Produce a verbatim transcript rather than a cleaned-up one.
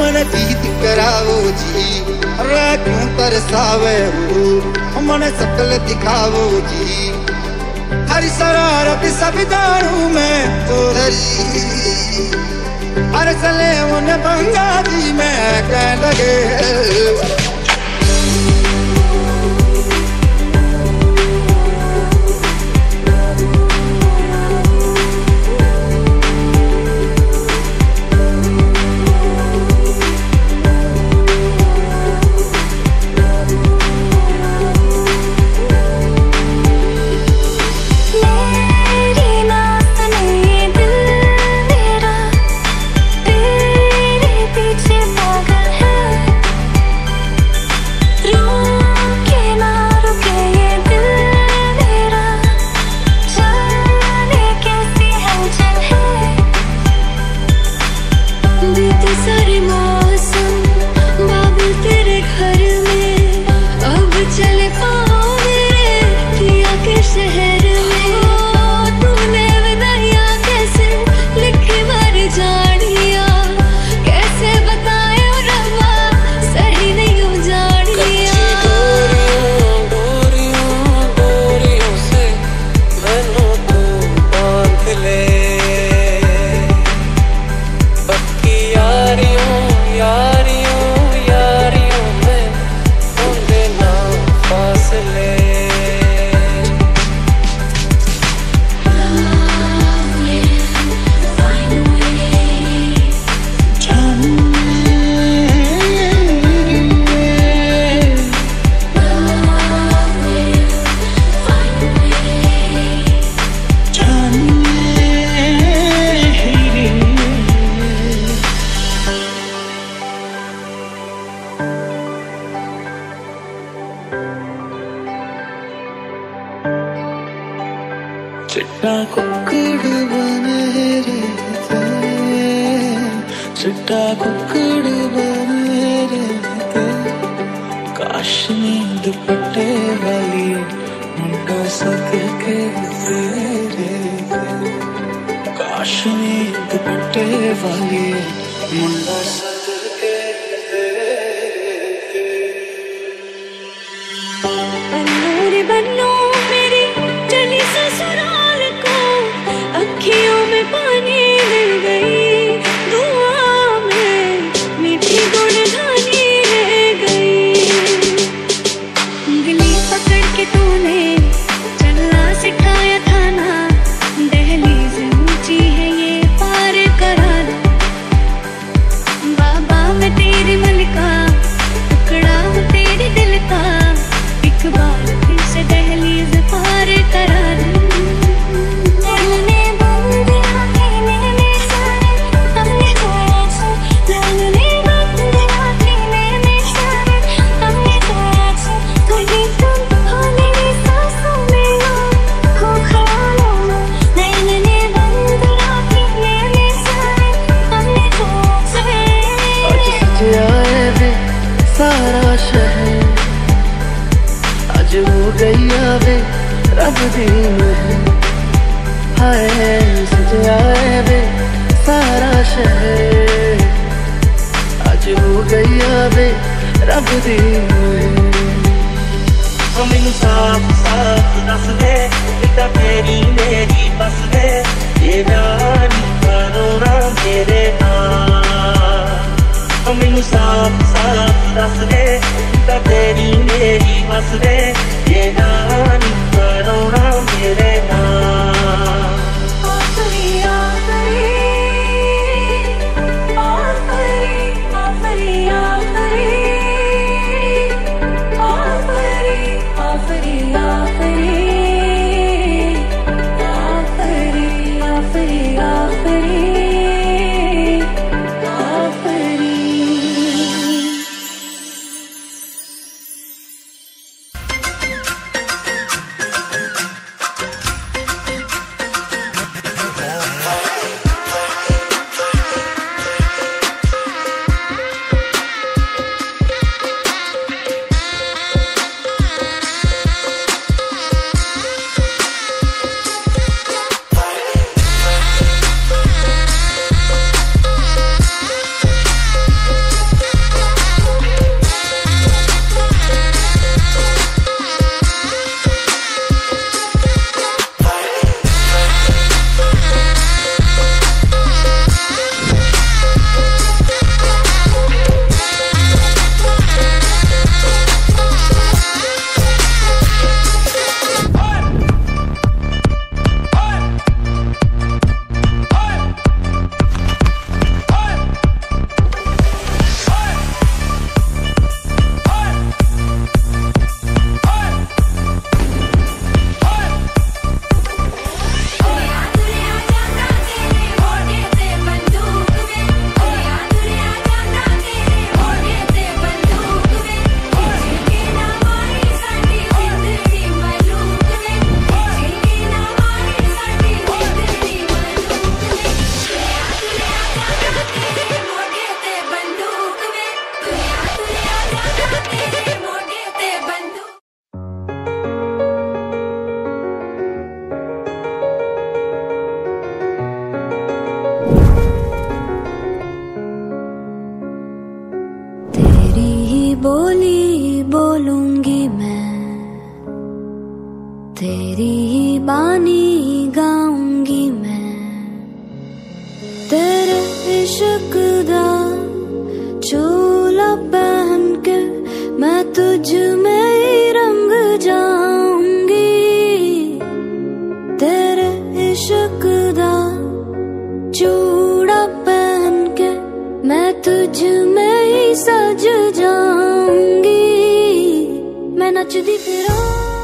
मन जीत करावो जी, अरे क्यों तरसावे हो मन सकल दिखावो जी। हरी शरारत सब जानू मैं तो धरी, हर चले उन बंगा जी मैं कह लगे। चिट्टा कुक्कड़ बने रहते, चिट्टा कुक्कड़ बने रहते, काश नींद दुपट्टे वाली मुंडा सद के तेरे, काश नींद दुपट्टे वाली मुंडा सद के तेरे। बन्नू बन्नू मेरी चली ससुराल को, अखियों में पानी मिल गई, दुआ में मीठी गुणगानी रह गई। उंगली पकड़ के तूने चलना सिखाया था ना, दहलीज ऊंची है ये पार करा दो। बाबा मैं तेरी मलिका, टुकड़ा हूँ तेरे दिल का, एक बार फिर से दहलीज पार करा दूं। सारा शहर आज हो गई वे रब दी महर, हाय सजा वे सारा शहर आज हो गई वे रब दी महर। मैनू साफ साफ दस दे बेटा तेरी मेरी बस दे, ये रानी करोना मेरे नाल। मैनू साफ साफ दस दे बेटा तेरी मेरी बस दे, ये रानी करोना मेरे नाल। आखरी आखरी आखरी आखरी आखरी आखरी आखरी आखरी आखरी आखरी आखरी बोली बोलूंगी मैं, तेरी ही बानी गाऊंगी मैं। तेरे इश्क दा चोला पहन के मैं तुझ में ही रंग जाऊंगी। तेरे इश्क दा चूड़ा पहन के मैं तुझ में ही सज जाऊंगी। मैं नचदी फिरां